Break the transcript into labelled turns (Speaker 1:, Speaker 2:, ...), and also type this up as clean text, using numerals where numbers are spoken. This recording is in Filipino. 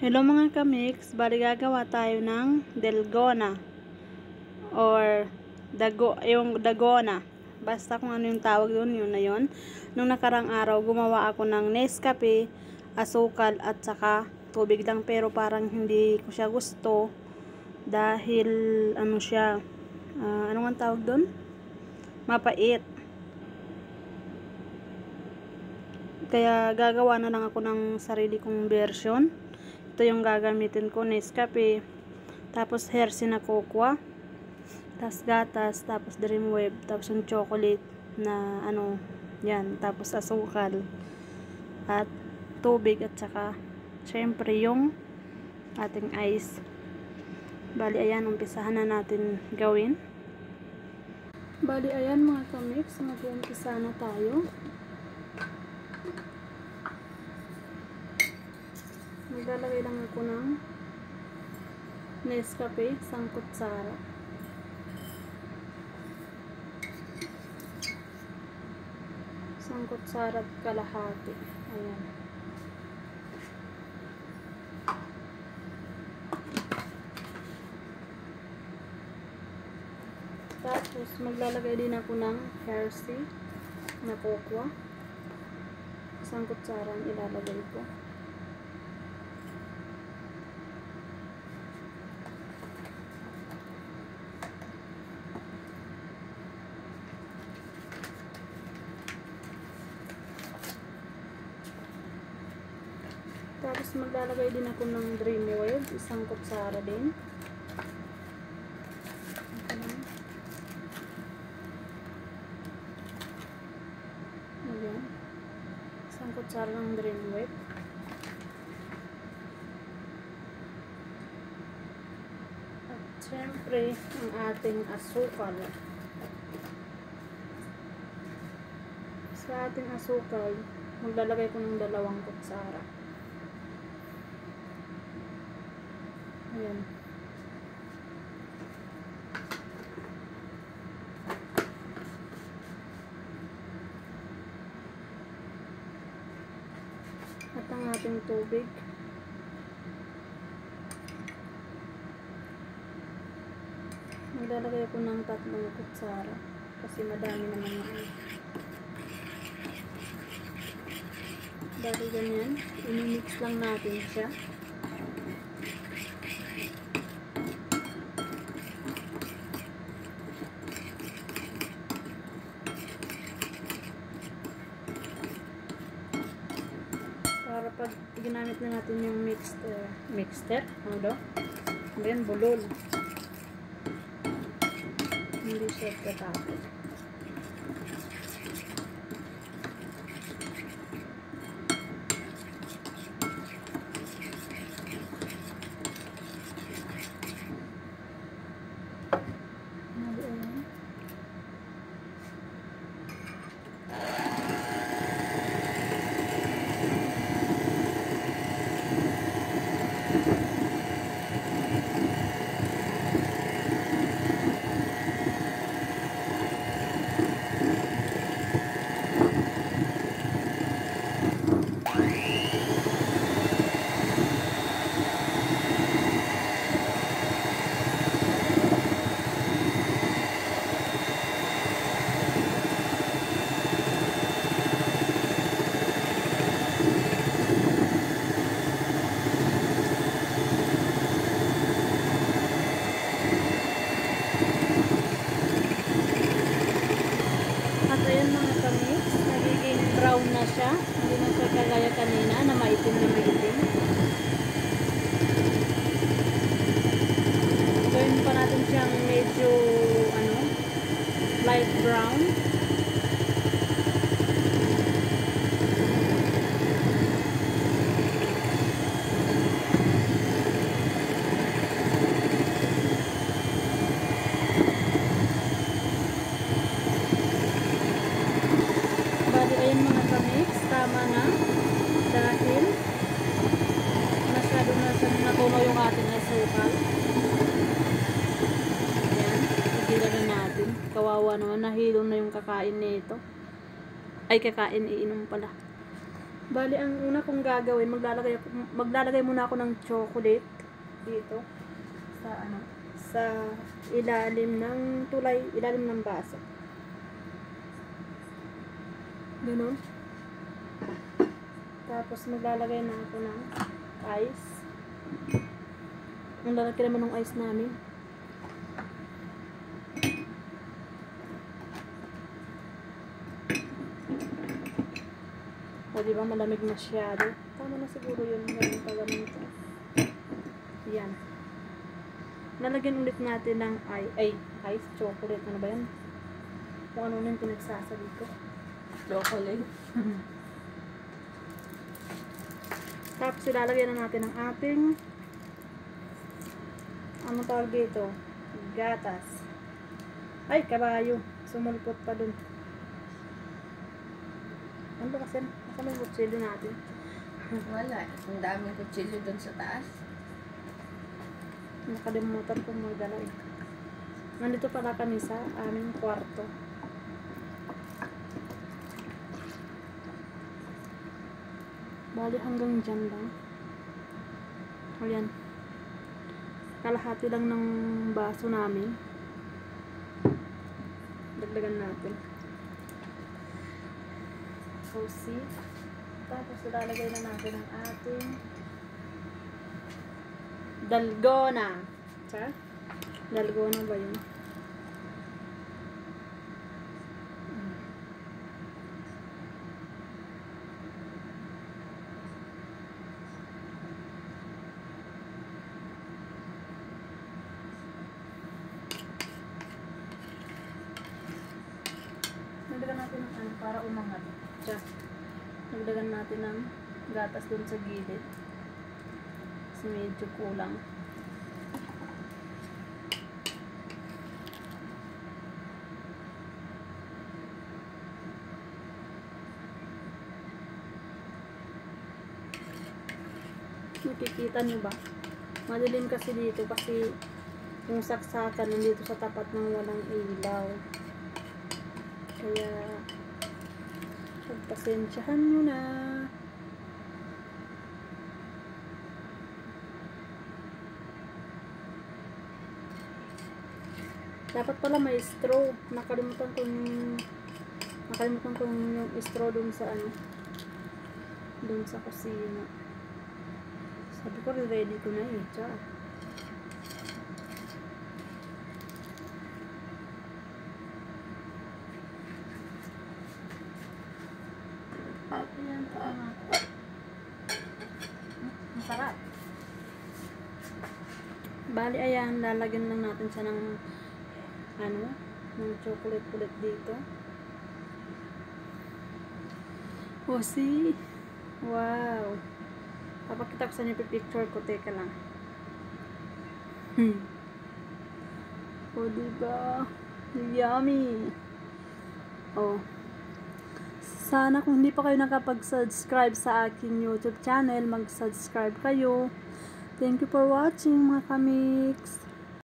Speaker 1: Hello mga kamix, bali gagawa tayo ng delgona or yung dagona. Basta kung ano yung tawag doon, yun na yun. Nung nakarang araw, gumawa ako ng Nescafe, asukal at saka tubig lang, pero parang hindi ko siya gusto dahil ano siya, ano nga tawag doon? Mapait. Kaya gagawa na lang ako ng sarili kong version. Ito yung gagamitin ko, Nescafe, tapos Hershey na cocoa, tapos gatas, tapos Dreamwave, tapos yung chocolate na ano, yan, tapos asukal at tubig, at saka syempre yung ating ice. Bali ayan, umpisahan na natin gawin. Bali ayan mga kamix, mag-umpisa na tayo. Maglalagay lang ako ng Nescafe, isang kutsara. Isang kutsara at kalahati. Ayan. Tapos maglalagay din ako ng Hershey na cocoa. Isang kutsara ang ilalagay ko. Tapos maglalagay din ako ng Dreamwave, isang kutsara din. Ayan. Isang kutsara ng Dreamwave. At syempre, ang ating asukal. Sa ating asukal, maglalagay ko ng 2 kutsara. Ayan. At ang ating tubig. Maglalagay ko ng 3 kutsara kasi madami naman yan. Dahil ganyan, i-mix lang natin siya. Para pag ginamit na natin yung mixter, ano daw? Then, bulol. Hindi siya katapos. At ayan mga kamix, nagiging brown na siya. Hindi na siya kagaya kanina na maitim na maitim. Gawin pa natin siyang medyo light brown. Ayan mga kamix, tama na dahil masyado na natunaw yung ating asukal. Ayan, igilan na natin. Kawawa naman, nahilong na yung kakain nito. Ay, kakain, iinom pala. Bali, ang una kong gagawin, maglalagay muna ako ng chocolate dito sa ilalim ng ilalim ng baso. Ganun. Tapos maglalagay na ako ng ice. Ang lalaki naman ng ice namin. O, diba malamig masyado? Tama na siguro yun. Ganun pa ganito. Yan. Nalagyan ulit natin ng ice chocolate. Ano ba yan? Kung ano na yung pinagsasabi ko.
Speaker 2: Chocolate.
Speaker 1: Tapos ilalagyan na natin ang ating ano tawag dito? Gatas. Ay, kabayo. Sumulpot pa dun. Ano ba kasi? Nasa may kutsilyo natin.
Speaker 2: Wala. Ang daming kutsilyo dun sa taas.
Speaker 1: Nakalimutan ko magdala eh. Nandito pala kami sa aming kwarto. Bali hanggang dyan lang. O yan. Kalahati lang ng baso namin. Dagdagan natin. So, see? Tapos ilalagay na natin ang ating dalgona. Sa? Dalgona ba yun? Nagdagan natin ng ano para umangat. Siya. Nagdagan natin ng gatas dun sa gilid. Kasi medyo kulang. Nakikita nyo ba? Madilim kasi dito kasi yung saksakan nandito sa tapat ng walang ilaw. Kaya pagpasensyahan nyo na. Dapat pala may straw. Nakalimutan ko yung straw dun sa dun sa kusina. Sabi ko ready ko na eh. Tsaka. Ayan, masarap. Bali, ayan, lalagyan lang natin siya ng ng chocolate ulit dito. Oh, see? Wow. Papakita ko sa inyo picture ko. Teka lang. Oh, diba? Yummy. Oh. Sana kung hindi pa kayo nakapag-subscribe sa aking YouTube channel, mag-subscribe kayo. Thank you for watching mga kamix.